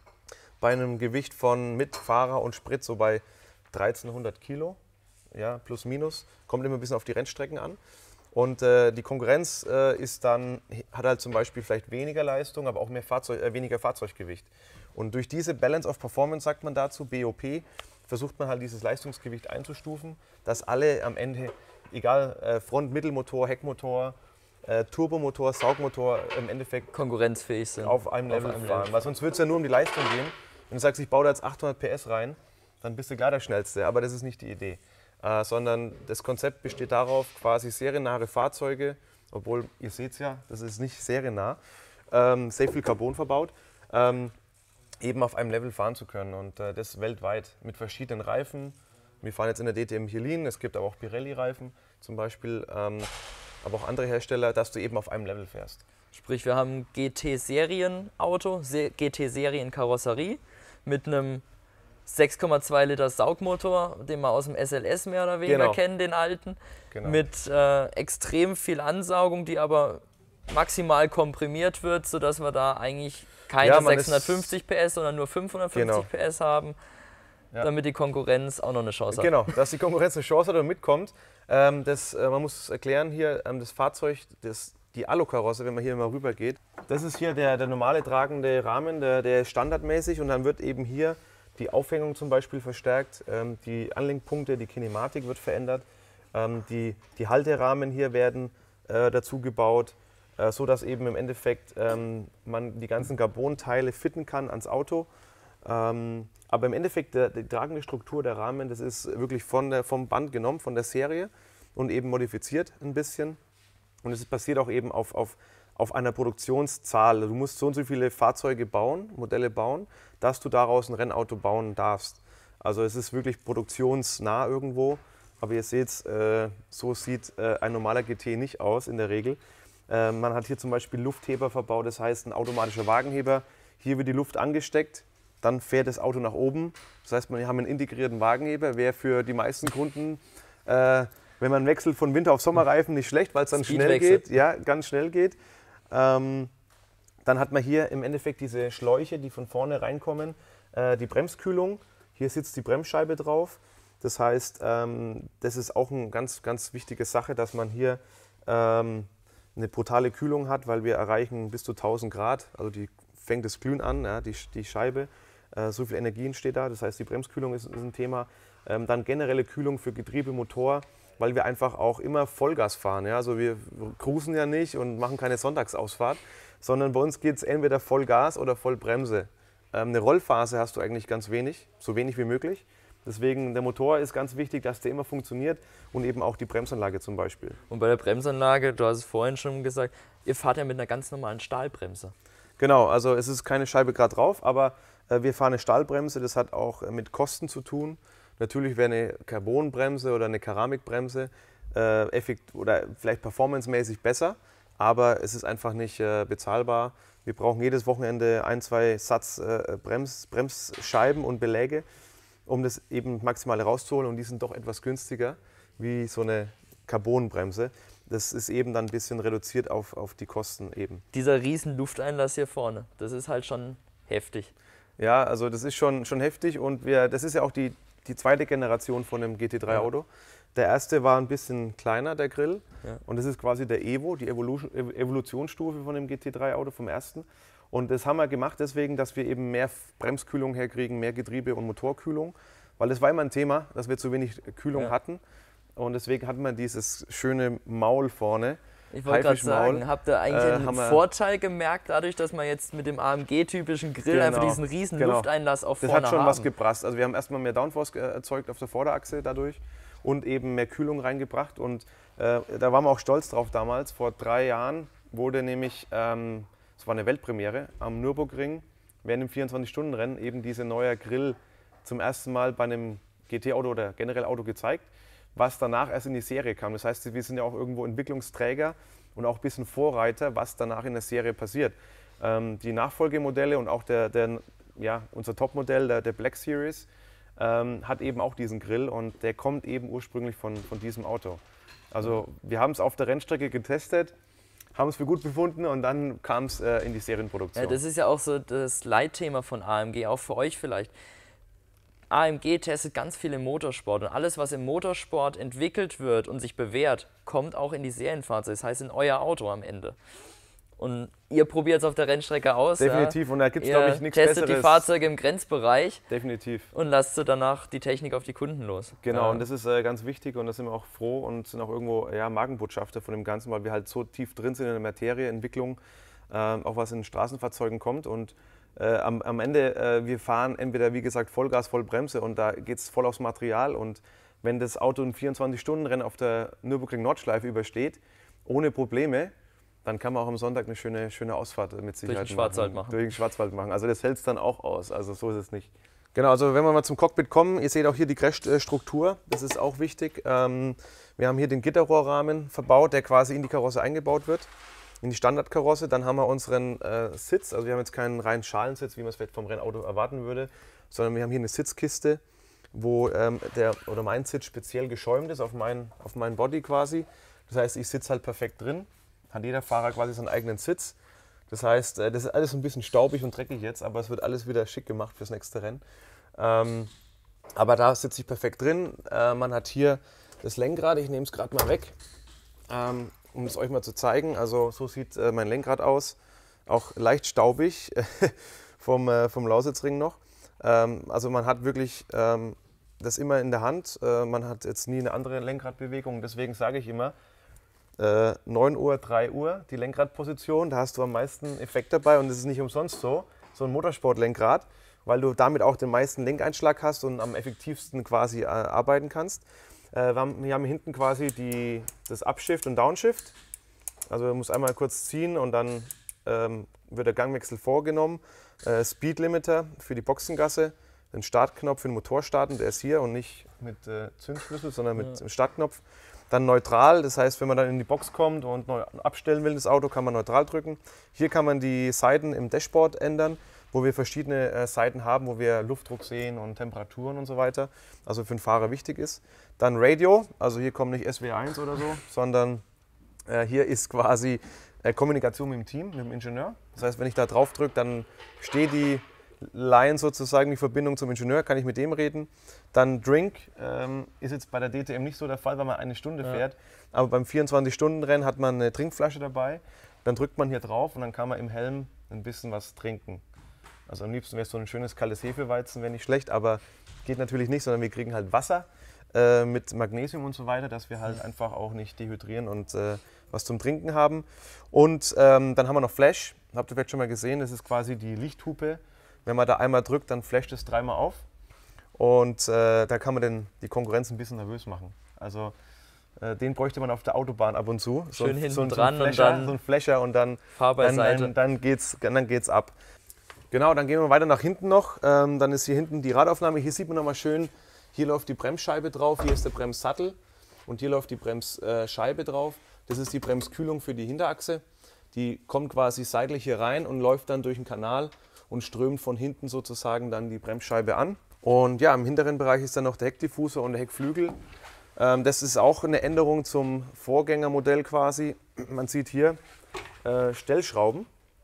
Bei einem Gewicht von mit Fahrer und Sprit so bei dreizehnhundert Kilo, ja, plus minus, kommt immer ein bisschen auf die Rennstrecken an. Und äh, die Konkurrenz äh, ist dann, hat halt zum Beispiel vielleicht weniger Leistung, aber auch mehr Fahrzeug, äh, weniger Fahrzeuggewicht. Und durch diese Balance of Performance, sagt man dazu, B O P, versucht man halt dieses Leistungsgewicht einzustufen, dass alle am Ende, egal äh, Front-, Mittelmotor, Heckmotor, äh, Turbomotor, Saugmotor, im Endeffekt konkurrenzfähig sind. Auf einem Level auf einem fahren. Level. Weil sonst wird es ja nur um die Leistung gehen. Wenn du sagst, ich baue da jetzt achthundert P S rein, dann bist du klar der Schnellste. Aber das ist nicht die Idee. Äh, sondern das Konzept besteht darauf, quasi seriennahe Fahrzeuge, obwohl, ihr seht es ja, das ist nicht seriennah, ähm, sehr viel Carbon verbaut, ähm, eben auf einem Level fahren zu können und äh, das weltweit mit verschiedenen Reifen. Wir fahren jetzt in der D T M Michelin, es gibt aber auch Pirelli-Reifen zum Beispiel, ähm, aber auch andere Hersteller, dass du eben auf einem Level fährst. Sprich, wir haben G T-Serien-Auto, G T-Serien-Karosserie mit einem sechs Komma zwei Liter Saugmotor, den wir aus dem S L S mehr oder weniger genau. kennen, den alten, genau. mit äh, extrem viel Ansaugung, die aber maximal komprimiert wird, sodass wir da eigentlich keine ja, sechshundertfünfzig P S, sondern nur fünfhundertfünfzig genau. P S haben, ja. damit die Konkurrenz auch noch eine Chance hat. Genau, dass die Konkurrenz eine Chance hat und mitkommt. Ähm, das, äh, man muss erklären hier, ähm, das Fahrzeug, das, die Alukarosse, wenn man hier mal rüber geht, das ist hier der, der normale tragende Rahmen, der, der ist standardmäßig und dann wird eben hier die Aufhängung zum Beispiel verstärkt, ähm, die Anlenkpunkte, die Kinematik wird verändert, ähm, die, die Halterahmen hier werden äh, dazu gebaut, äh, so dass eben im Endeffekt ähm, man die ganzen Carbon-Teile fitten kann ans Auto. Ähm, aber im Endeffekt der, die tragende Struktur, der Rahmen, das ist wirklich von der, vom Band genommen, von der Serie und eben modifiziert ein bisschen. Und es basiert auch eben auf, auf, auf einer Produktionszahl. Du musst so und so viele Fahrzeuge bauen, Modelle bauen, dass du daraus ein Rennauto bauen darfst. Also es ist wirklich produktionsnah irgendwo. Aber ihr seht, äh, so sieht äh, ein normaler G T nicht aus in der Regel. Äh, man hat hier zum Beispiel Luftheber verbaut, das heißt ein automatischer Wagenheber. Hier wird die Luft angesteckt, dann fährt das Auto nach oben. Das heißt, wir haben einen integrierten Wagenheber, wäre für die meisten Kunden, äh, wenn man wechselt von Winter- auf Sommerreifen, nicht schlecht, weil es dann schnell geht. Ja, ganz schnell geht. Ähm, dann hat man hier im Endeffekt diese Schläuche, die von vorne reinkommen, äh, die Bremskühlung. Hier sitzt die Bremsscheibe drauf. Das heißt, ähm, das ist auch eine ganz, ganz wichtige Sache, dass man hier ähm, eine brutale Kühlung hat, weil wir erreichen bis zu tausend Grad. Also die fängt das Glühen an, ja, die, die Scheibe. Äh, so viel Energie entsteht da. Das heißt, die Bremskühlung ist, ist ein Thema. Ähm, dann generelle Kühlung für Getriebe, Motor, weil wir einfach auch immer Vollgas fahren. Ja? Also wir cruisen ja nicht und machen keine Sonntagsausfahrt, sondern bei uns geht es entweder Vollgas oder Vollbremse. Ähm, eine Rollphase hast du eigentlich ganz wenig, so wenig wie möglich. Deswegen der Motor ist ganz wichtig, dass der immer funktioniert und eben auch die Bremsanlage zum Beispiel. Und bei der Bremsanlage, du hast es vorhin schon gesagt, ihr fahrt ja mit einer ganz normalen Stahlbremse. Genau, also es ist keine Scheibe gerade drauf, aber äh, wir fahren eine Stahlbremse, das hat auch äh, mit Kosten zu tun. Natürlich wäre eine Carbonbremse oder eine Keramikbremse äh, effekt oder vielleicht performancemäßig besser, aber es ist einfach nicht äh, bezahlbar. Wir brauchen jedes Wochenende ein, zwei Satz äh, Brems, Bremsscheiben und Beläge, um das eben maximal rauszuholen, und die sind doch etwas günstiger wie so eine Carbonbremse. Das ist eben dann ein bisschen reduziert auf, auf die Kosten eben. Dieser riesen Lufteinlass hier vorne, das ist halt schon heftig. Ja, also das ist schon, schon heftig, und wir, das ist ja auch die, die zweite Generation von dem G T drei Auto. Der erste war ein bisschen kleiner, der Grill, ja. Und das ist quasi der Evo, die Evolution, Evolutionsstufe von dem G T drei Auto vom ersten. Und das haben wir gemacht deswegen, dass wir eben mehr Bremskühlung herkriegen, mehr Getriebe- und Motorkühlung, weil das war immer ein Thema, dass wir zu wenig Kühlung ja. hatten, und deswegen hatten wir dieses schöne Maul vorne. Ich wollte gerade sagen, habt ihr eigentlich äh, einen Vorteil gemerkt, dadurch, dass man jetzt mit dem A M G-typischen Grill genau, einfach diesen riesen genau. Lufteinlass auf vorne haben? Das hat schon haben. was gebracht. Also wir haben erstmal mehr Downforce erzeugt auf der Vorderachse dadurch und eben mehr Kühlung reingebracht, und äh, da waren wir auch stolz drauf damals. Vor drei Jahren wurde nämlich, ähm, das war eine Weltpremiere, am Nürburgring während dem vierundzwanzig-Stunden-Rennen eben dieser neue Grill zum ersten Mal bei einem G T-Auto oder generell Auto gezeigt, was danach erst in die Serie kam. Das heißt, wir sind ja auch irgendwo Entwicklungsträger und auch ein bisschen Vorreiter, was danach in der Serie passiert. Ähm, die Nachfolgemodelle und auch der, der, ja, unser Topmodell, der, der Black Series, ähm, hat eben auch diesen Grill, und der kommt eben ursprünglich von, von diesem Auto. Also wir haben es auf der Rennstrecke getestet, haben es für gut befunden, und dann kam es äh, in die Serienproduktion. Ja, das ist ja auch so das Leitthema von A M G, auch für euch vielleicht. A M G testet ganz viel im Motorsport, und alles, was im Motorsport entwickelt wird und sich bewährt, kommt auch in die Serienfahrzeuge, das heißt in euer Auto am Ende. Und ihr probiert es auf der Rennstrecke aus. Definitiv, ja. und da gibt es, glaube ich, nichts Besseres. Ihr testet testet die Fahrzeuge im Grenzbereich. Definitiv. Und lasst so danach die Technik auf die Kunden los. Genau, ja. Und das ist äh, ganz wichtig, und da sind wir auch froh und sind auch irgendwo ja, Markenbotschafter von dem Ganzen, weil wir halt so tief drin sind in der Materie, Entwicklung, äh, auch was in Straßenfahrzeugen kommt. Und Äh, am, am Ende, äh, wir fahren entweder, wie gesagt, Vollgas, Vollbremse, und da geht es voll aufs Material. Und wenn das Auto ein vierundzwanzig-Stunden-Rennen auf der Nürburgring-Nordschleife übersteht, ohne Probleme, dann kann man auch am Sonntag eine schöne, schöne Ausfahrt mit Sicherheit durch den Schwarzwald machen. Durch den Schwarzwald machen. Also das hält es dann auch aus, also so ist es nicht. Genau, also wenn wir mal zum Cockpit kommen, ihr seht auch hier die Crashstruktur, das ist auch wichtig. Ähm, wir haben hier den Gitterrohrrahmen verbaut, der quasi in die Karosse eingebaut wird. In die Standardkarosse. Dann haben wir unseren äh, Sitz, also wir haben jetzt keinen reinen Schalensitz, wie man es vielleicht vom Rennauto erwarten würde, sondern wir haben hier eine Sitzkiste, wo ähm, der oder mein Sitz speziell geschäumt ist auf mein, auf mein Body quasi. Das heißt, ich sitze halt perfekt drin, hat jeder Fahrer quasi seinen eigenen Sitz. Das heißt, äh, das ist alles ein bisschen staubig und dreckig jetzt, aber es wird alles wieder schick gemacht fürs nächste Rennen. Ähm, aber da sitze ich perfekt drin. Äh, man hat hier das Lenkrad, ich nehme es gerade mal weg. Ähm, Um es euch mal zu zeigen, also so sieht äh, mein Lenkrad aus, auch leicht staubig vom, äh, vom Lausitzring noch. Ähm, also man hat wirklich ähm, das immer in der Hand, äh, man hat jetzt nie eine andere Lenkradbewegung, deswegen sage ich immer, äh, neun Uhr, drei Uhr die Lenkradposition. Da hast du am meisten Effekt dabei und das ist nicht umsonst so, so ein Motorsportlenkrad, weil du damit auch den meisten Lenkeinschlag hast und am effektivsten quasi äh, arbeiten kannst. Äh, wir, haben, wir haben hinten quasi die, das Upshift und Downshift. Also du musst einmal kurz ziehen und dann ähm, wird der Gangwechsel vorgenommen. Äh, Speed Limiter für die Boxengasse, den Startknopf für den Motor starten, der ist hier und nicht mit äh, Zündschlüssel, sondern mit ja. Startknopf. Dann neutral, das heißt, wenn man dann in die Box kommt und neu abstellen will, das Auto, kann man neutral drücken. Hier kann man die Seiten im Dashboard ändern, wo wir verschiedene äh, Seiten haben, wo wir Luftdruck sehen und Temperaturen und so weiter. Also für den Fahrer wichtig ist. Dann Radio, also hier kommt nicht S W eins oder so, sondern äh, hier ist quasi äh, Kommunikation mit dem Team, mit dem Ingenieur. Das heißt, wenn ich da drauf drücke, dann steht die Line sozusagen, die Verbindung zum Ingenieur, kann ich mit dem reden. Dann Drink ähm, ist jetzt bei der D T M nicht so der Fall, weil man eine Stunde ja. fährt. Aber beim vierundzwanzig-Stunden-Rennen hat man eine Trinkflasche dabei. Dann drückt man hier drauf und dann kann man im Helm ein bisschen was trinken. Also am liebsten wäre es so ein schönes kaltes Hefeweizen, wäre nicht schlecht, aber geht natürlich nicht, sondern wir kriegen halt Wasser äh, mit Magnesium und so weiter, dass wir halt einfach auch nicht dehydrieren und äh, was zum Trinken haben. Und ähm, dann haben wir noch Flash, habt ihr vielleicht schon mal gesehen, das ist quasi die Lichthupe. Wenn man da einmal drückt, dann flasht es dreimal auf und äh, da kann man den, die Konkurrenz ein bisschen nervös machen. Also äh, den bräuchte man auf der Autobahn ab und zu. Schön so, hinten so, dran so ein Flasher, und dann so ein Flasher und dann, fahr dann, beiseite. dann, dann, geht's, dann geht's ab. Genau, dann gehen wir weiter nach hinten noch. Ähm, dann ist hier hinten die Radaufnahme. Hier sieht man nochmal schön, hier läuft die Bremsscheibe drauf, hier ist der Bremssattel und hier läuft die Bremsscheibe drauf. Das ist die Bremskühlung für die Hinterachse. Die kommt quasi seitlich hier rein und läuft dann durch den Kanal und strömt von hinten sozusagen dann die Bremsscheibe an. Und ja, im hinteren Bereich ist dann noch der Heckdiffusor und der Heckflügel. Ähm, das ist auch eine Änderung zum Vorgängermodell quasi. Man sieht hier äh, Stellschrauben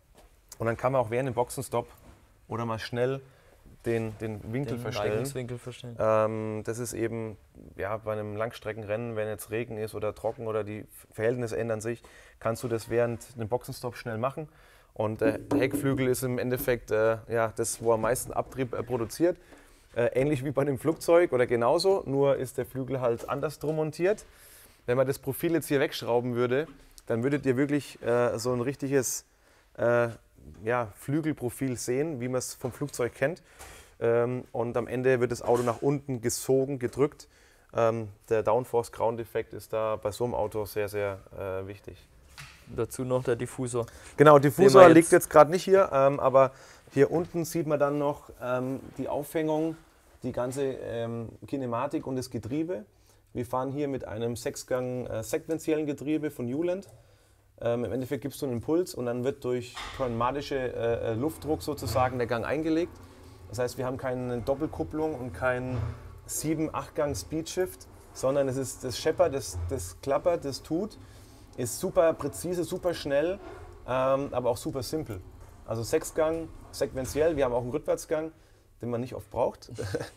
und dann kann man auch während dem Boxenstopp oder mal schnell den, den Winkel den verstellen. verstellen. Ähm, das ist eben ja, bei einem Langstreckenrennen, wenn jetzt Regen ist oder trocken oder die Verhältnisse ändern sich, kannst du das während dem Boxenstopp schnell machen. Und äh, der Heckflügel ist im Endeffekt äh, ja, das, wo am meisten Abtrieb äh, produziert. Äh, ähnlich wie bei einem Flugzeug oder genauso, nur ist der Flügel halt andersrum montiert. Wenn man das Profil jetzt hier wegschrauben würde, dann würdet ihr wirklich äh, so ein richtiges äh, ja, Flügelprofil sehen, wie man es vom Flugzeug kennt. Ähm, und am Ende wird das Auto nach unten gesogen, gedrückt. Ähm, der Downforce-Ground-Effekt ist da bei so einem Auto sehr, sehr äh, wichtig. Dazu noch der Diffusor. Genau, Diffusor jetzt liegt jetzt gerade nicht hier, ähm, aber hier unten sieht man dann noch ähm, die Aufhängung, die ganze ähm, Kinematik und das Getriebe. Wir fahren hier mit einem Sechsgang äh, sequentiellen Getriebe von Newland. Ähm, Im Endeffekt gibst du einen Impuls und dann wird durch pneumatische äh, Luftdruck sozusagen der Gang eingelegt. Das heißt, wir haben keine Doppelkupplung und keinen sieben acht Gang Speedshift, sondern es ist das Scheppert, das, das klappert, das tut. Ist super präzise, super schnell, ähm, aber auch super simpel. Also Sechsgang, sequenziell, wir haben auch einen Rückwärtsgang, den man nicht oft braucht.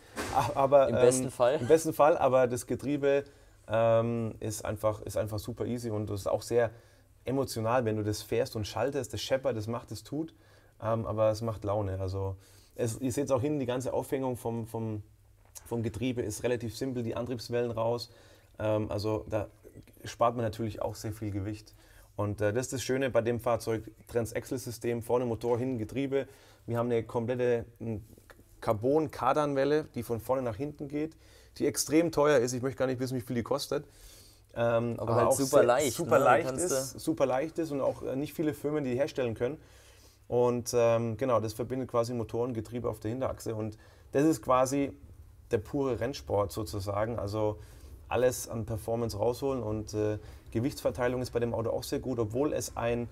aber, Im ähm, besten Fall. Im besten Fall, aber das Getriebe ähm, ist, einfach, ist einfach super easy und das ist auch sehr emotional, wenn du das fährst und schaltest, das scheppert, das macht, das tut, ähm, aber es macht Laune. Also es, ihr seht es auch hinten, die ganze Aufhängung vom, vom, vom Getriebe ist relativ simpel, die Antriebswellen raus, ähm, also da spart man natürlich auch sehr viel Gewicht. Und äh, das ist das Schöne bei dem Fahrzeug, Transaxle-System, vorne Motor, hinten Getriebe. Wir haben eine komplette Carbon-Kardanwelle, die von vorne nach hinten geht, die extrem teuer ist. Ich möchte gar nicht wissen, wie viel die kostet. Ähm, aber, aber halt auch super leicht. Super, ne? leicht ist, super leicht ist und auch äh, nicht viele Firmen, die, die herstellen können. Und ähm, genau, das verbindet quasi Motor und Getriebe auf der Hinterachse. Und das ist quasi der pure Rennsport sozusagen. Also alles an Performance rausholen und äh, Gewichtsverteilung ist bei dem Auto auch sehr gut. Obwohl es ein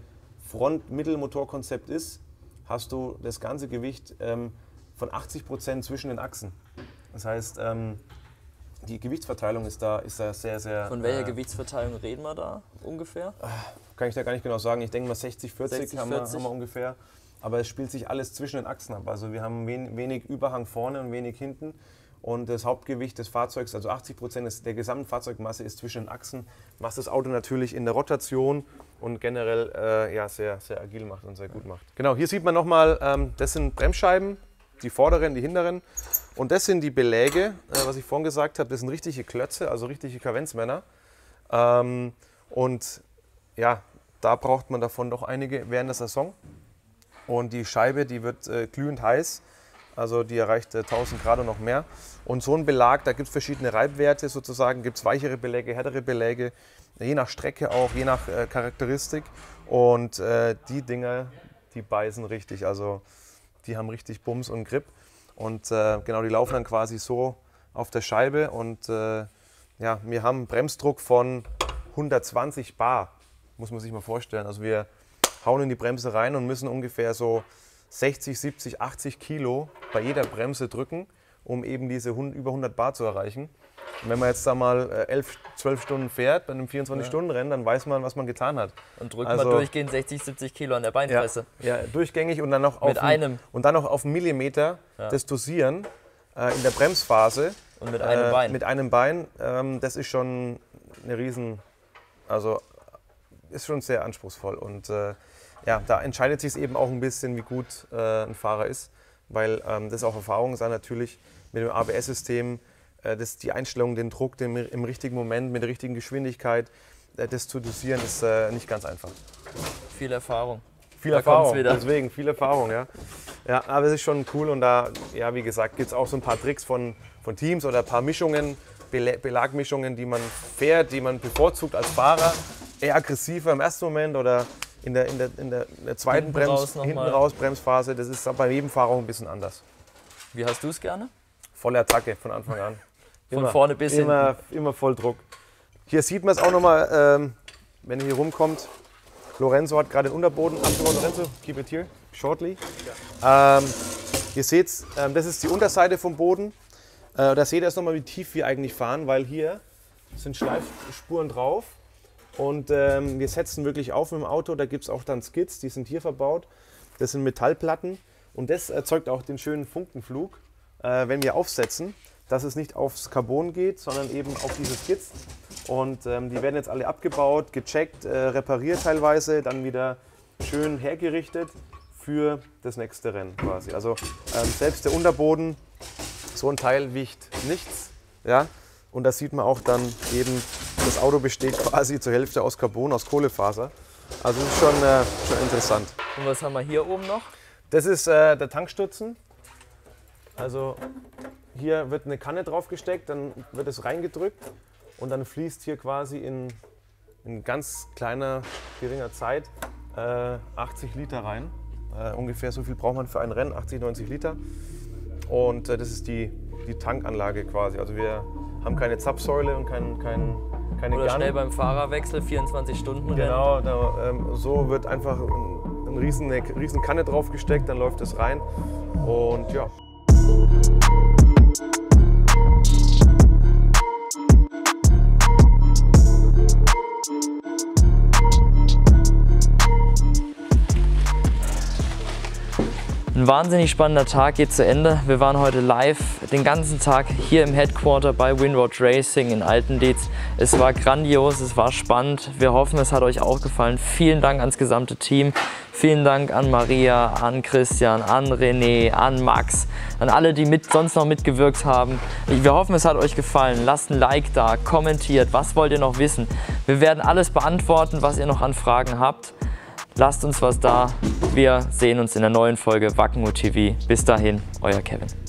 Front-Mittelmotorkonzept ist, hast du das ganze Gewicht ähm, von achtzig Prozent zwischen den Achsen. Das heißt, ähm, die Gewichtsverteilung ist da, ist da sehr, sehr... Von welcher äh, Gewichtsverteilung reden wir da ungefähr? Kann ich da gar nicht genau sagen. Ich denke mal sechzig vierzig, sechzig, haben, wir, haben wir ungefähr. Aber es spielt sich alles zwischen den Achsen ab. Also wir haben wen, wenig Überhang vorne und wenig hinten. Und das Hauptgewicht des Fahrzeugs, also achtzig Prozent der gesamten Fahrzeugmasse, ist zwischen den Achsen, was das Auto natürlich in der Rotation und generell äh, ja, sehr, sehr agil macht und sehr gut macht. Genau, hier sieht man nochmal, ähm, das sind Bremsscheiben, die vorderen, die hinteren. Und das sind die Beläge, äh, was ich vorhin gesagt habe, das sind richtige Klötze, also richtige Kavenzmänner. Ähm, und ja, da braucht man davon doch einige während der Saison. Und die Scheibe, die wird äh, glühend heiß, also die erreicht äh, tausend Grad und noch mehr. Und so ein Belag, da gibt es verschiedene Reibwerte sozusagen, gibt es weichere Beläge, härtere Beläge, je nach Strecke auch, je nach äh, Charakteristik. Und äh, die Dinger, die beißen richtig, also die haben richtig Bums und Grip. Und äh, genau, die laufen dann quasi so auf der Scheibe. Und äh, ja, wir haben einen Bremsdruck von hundertzwanzig Bar, muss man sich mal vorstellen. Also wir hauen in die Bremse rein und müssen ungefähr so sechzig, siebzig, achtzig Kilo bei jeder Bremse drücken, um eben diese über hundert Bar zu erreichen. Und wenn man jetzt da mal elf, zwölf Stunden fährt, bei einem vierundzwanzig-Stunden-Rennen, dann weiß man, was man getan hat. Und drückt also, man durchgehend sechzig, siebzig Kilo an der Beinpresse. Ja, ja, durchgängig und dann noch auf, mit einem. Und dann noch auf einen Millimeter ja. das Dosieren äh, in der Bremsphase. Und mit einem Bein. Äh, mit einem Bein, ähm, das ist schon eine riesen, also ist schon sehr anspruchsvoll. Und äh, ja, da entscheidet sich eben auch ein bisschen, wie gut äh, ein Fahrer ist, weil ähm, das auch Erfahrung ist natürlich mit dem A B S-System, äh, das die Einstellung, den Druck den, im richtigen Moment, mit der richtigen Geschwindigkeit, äh, das zu dosieren, ist äh, nicht ganz einfach. Viel Erfahrung. Viel da Erfahrung, deswegen viel Erfahrung, ja. Ja, aber es ist schon cool und da, ja, wie gesagt, gibt es auch so ein paar Tricks von, von Teams oder ein paar Mischungen, Bel Belagmischungen, die man fährt, die man bevorzugt als Fahrer, eher aggressiver im ersten Moment oder in der, in der, in der, in der zweiten hinten Brems, raus hinten raus Bremsphase. Das ist bei jedem Fahrer auch ein bisschen anders. Wie hast du es gerne? Volle Attacke von Anfang an. Von immer, vorne bis hinten. Immer, immer voll Druck. Hier sieht man es auch nochmal, ähm, wenn ihr hier rumkommt. Lorenzo hat gerade den Unterboden abgebaut. Lorenzo, keep it here, shortly. Ja. Ähm, ihr seht, ähm, das ist die Unterseite vom Boden. Äh, da seht ihr jetzt nochmal, wie tief wir eigentlich fahren, weil hier sind Schleifspuren drauf. Und ähm, wir setzen wirklich auf mit dem Auto. Da gibt es auch dann Skids, die sind hier verbaut. Das sind Metallplatten. Und das erzeugt auch den schönen Funkenflug, äh, wenn wir aufsetzen, dass es nicht aufs Carbon geht, sondern eben auf diese Skids. Und ähm, die werden jetzt alle abgebaut, gecheckt, äh, repariert teilweise, dann wieder schön hergerichtet für das nächste Rennen quasi. Also ähm, selbst der Unterboden, so ein Teil wiegt nichts. Ja? Und da sieht man auch dann eben, das Auto besteht quasi zur Hälfte aus Carbon, aus Kohlefaser. Also das ist schon, äh, schon interessant. Und was haben wir hier oben noch? Das ist äh, der Tankstutzen. Also hier wird eine Kanne drauf gesteckt, dann wird es reingedrückt und dann fließt hier quasi in, in ganz kleiner, geringer Zeit äh, achtzig Liter rein. Äh, ungefähr so viel braucht man für ein Rennen, achtzig, neunzig Liter. Und äh, das ist die, die Tankanlage quasi. Also wir haben keine Zapfsäule und kein, kein, keine Oder Gun. schnell beim Fahrerwechsel, vierundzwanzig Stunden. Genau, da, ähm, so wird einfach ein, ein riesen, eine riesen Kanne drauf gesteckt, dann läuft es rein und ja. Ein wahnsinnig spannender Tag geht zu Ende. Wir waren heute live den ganzen Tag hier im Headquarter bei Windward Racing in Altendietz. Es war grandios, es war spannend. Wir hoffen, es hat euch auch gefallen. Vielen Dank ans gesamte Team. Vielen Dank an Maria, an Christian, an René, an Max, an alle, die mit, sonst noch mitgewirkt haben. Wir hoffen, es hat euch gefallen. Lasst ein Like da, kommentiert, was wollt ihr noch wissen. Wir werden alles beantworten, was ihr noch an Fragen habt. Lasst uns was da. Wir sehen uns in der neuen Folge Wackenhut T V. Bis dahin, euer Kevin.